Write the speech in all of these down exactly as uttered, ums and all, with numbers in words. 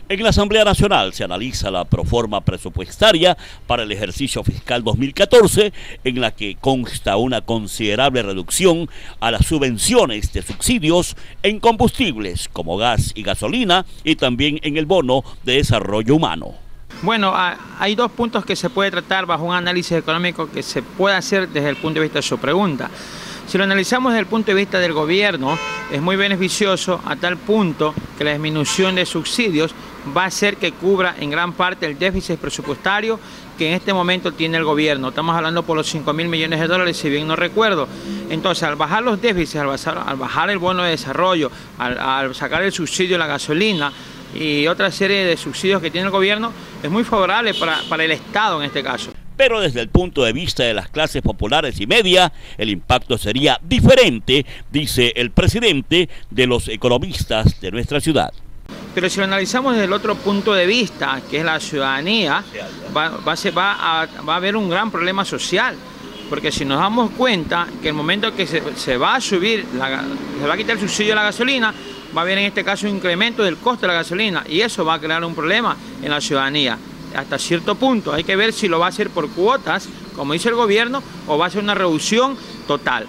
En la Asamblea Nacional se analiza la proforma presupuestaria para el ejercicio fiscal dos mil catorce, en la que consta una considerable reducción a las subvenciones de subsidios en combustibles como gas y gasolina y también en el bono de desarrollo humano. Bueno, hay dos puntos que se puede tratar bajo un análisis económico que se puede hacer desde el punto de vista de su pregunta. Si lo analizamos desde el punto de vista del gobierno, es muy beneficioso a tal punto que la disminución de subsidios va a hacer que cubra en gran parte el déficit presupuestario que en este momento tiene el gobierno. Estamos hablando por los cinco mil millones de dólares, si bien no recuerdo. Entonces, al bajar los déficits, al bajar, al bajar el bono de desarrollo, al, al sacar el subsidio de la gasolina y otra serie de subsidios que tiene el gobierno, es muy favorable para, para el Estado en este caso. Pero desde el punto de vista de las clases populares y media, el impacto sería diferente, dice el presidente de los economistas de nuestra ciudad. Pero si lo analizamos desde el otro punto de vista, que es la ciudadanía, va, va, a, va, a, va a haber un gran problema social. Porque si nos damos cuenta que el momento que se, se va a subir, la, se va a quitar el subsidio de la gasolina, va a haber en este caso un incremento del costo de la gasolina y eso va a crear un problema en la ciudadanía. Hasta cierto punto hay que ver si lo va a hacer por cuotas, como dice el gobierno, o va a ser una reducción total.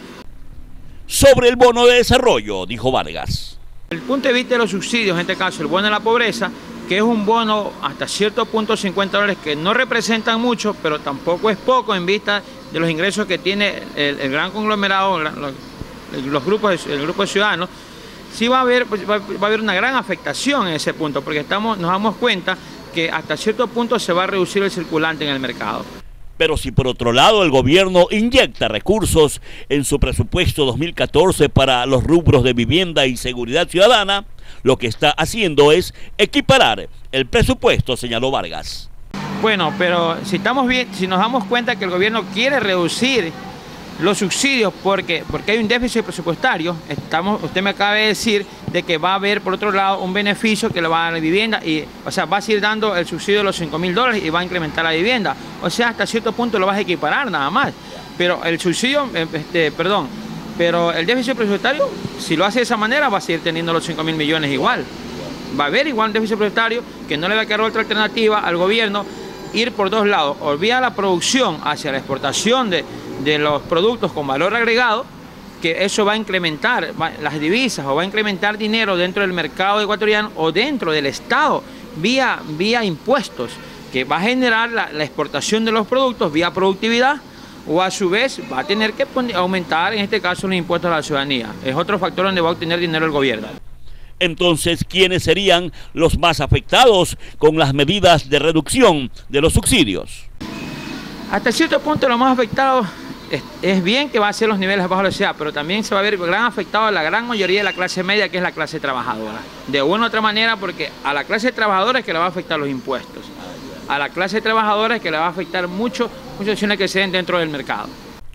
Sobre el bono de desarrollo, dijo Vargas. Desde el punto de vista de los subsidios, en este caso el bono de la pobreza, que es un bono hasta cierto punto cincuenta dólares, que no representan mucho, pero tampoco es poco en vista de los ingresos que tiene el, el gran conglomerado, los, los grupos, el grupo de ciudadanos, sí va a haber, va, va a haber una gran afectación en ese punto, porque estamos, nos damos cuenta que hasta cierto punto se va a reducir el circulante en el mercado. Pero si por otro lado el gobierno inyecta recursos en su presupuesto dos mil catorce para los rubros de vivienda y seguridad ciudadana, lo que está haciendo es equiparar el presupuesto, señaló Vargas. Bueno, pero si estamos bien, si nos damos cuenta que el gobierno quiere reducir los subsidios porque, porque hay un déficit presupuestario, estamos, usted me acaba de decir de que va a haber por otro lado un beneficio que le va a dar la vivienda, y, o sea, va a seguir dando el subsidio de los cinco mil dólares y va a incrementar la vivienda. O sea, hasta cierto punto lo vas a equiparar nada más. Pero el subsidio, este, perdón, pero el déficit presupuestario, si lo hace de esa manera, va a seguir teniendo los cinco mil millones igual. Va a haber igual un déficit presupuestario que no le va a quedar otra alternativa al gobierno ir por dos lados, o vía la producción hacia la exportación de, de los productos con valor agregado, que eso va a incrementar va, las divisas o va a incrementar dinero dentro del mercado ecuatoriano o dentro del Estado, vía, vía impuestos, que va a generar la, la exportación de los productos vía productividad, o a su vez va a tener que poner, aumentar en este caso los impuestos a la ciudadanía. Es otro factor donde va a obtener dinero el gobierno. Entonces, ¿quiénes serían los más afectados con las medidas de reducción de los subsidios? Hasta cierto punto los más afectados es, es bien que va a ser los niveles bajo de la sociedad, pero también se va a ver gran afectado a la gran mayoría de la clase media, que es la clase trabajadora. De una u otra manera, porque a la clase trabajadora es que le va a afectar los impuestos. A la clase trabajadora es que le va a afectar mucho muchas acciones que se den dentro del mercado.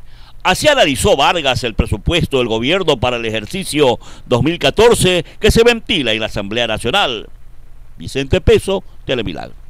Así analizó Vargas el presupuesto del gobierno para el ejercicio dos mil catorce que se ventila en la Asamblea Nacional. Vicente Peso, Telemilagro.